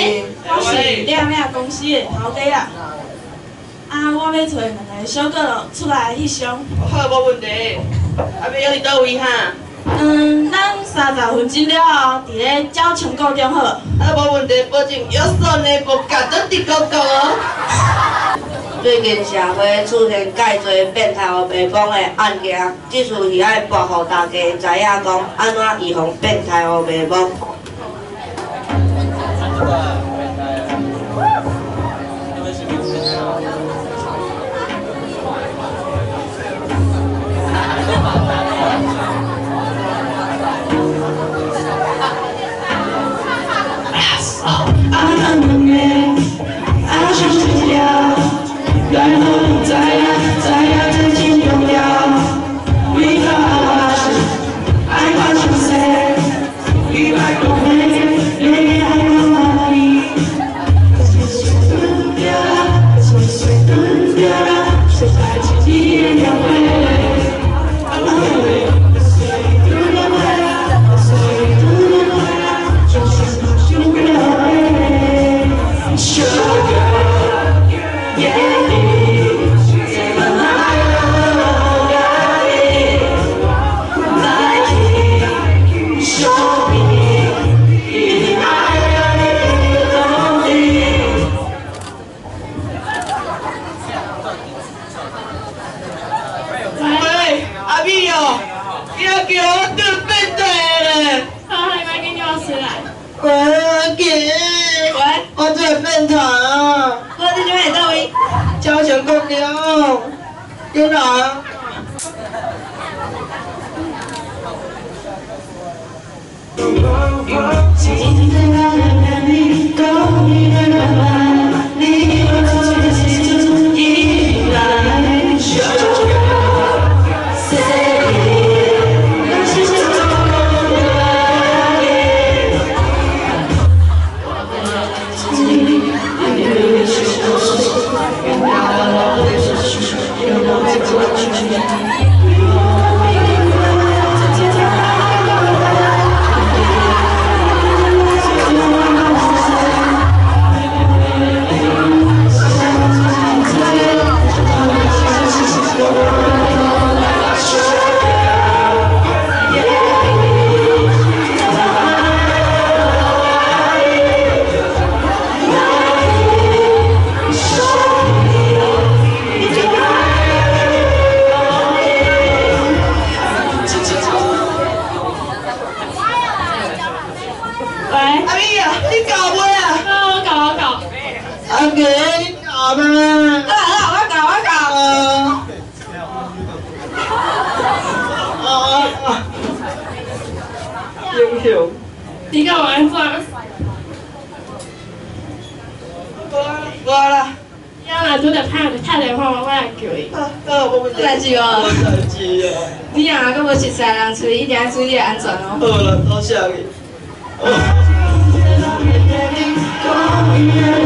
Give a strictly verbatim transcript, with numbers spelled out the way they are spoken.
喂，我是店面公司的头家啊。啊，我要找两个小哥佬出来翕相。 好，无问题。啊，要伫倒位哈？ 嗯，咱三十分钟了后，伫咧鸟松国中好。 啊，无问题，保证有选的国家都伫高高哦。 最近社会出现介侪变态互白帮的案件，即次是爱博互大家知影讲安怎预防变态互白帮。 然后再呀再呀真情动摇 ，We got our 爱发生谁？一百公里，恋恋爱到哪里？岁岁轮流，岁岁轮流，谁在记忆里描绘？ 我这变态啊！ 我这就喺倒位。 鸟松国中，有哪？ 你干嘛做？ 我啦。 要来拄着拍拍电话，我来叫伊。 好，好，无问题。 代志哦。 代志啊。 你若搁无熟悉人处理，一定要注意安全哦。 好啦，多谢你。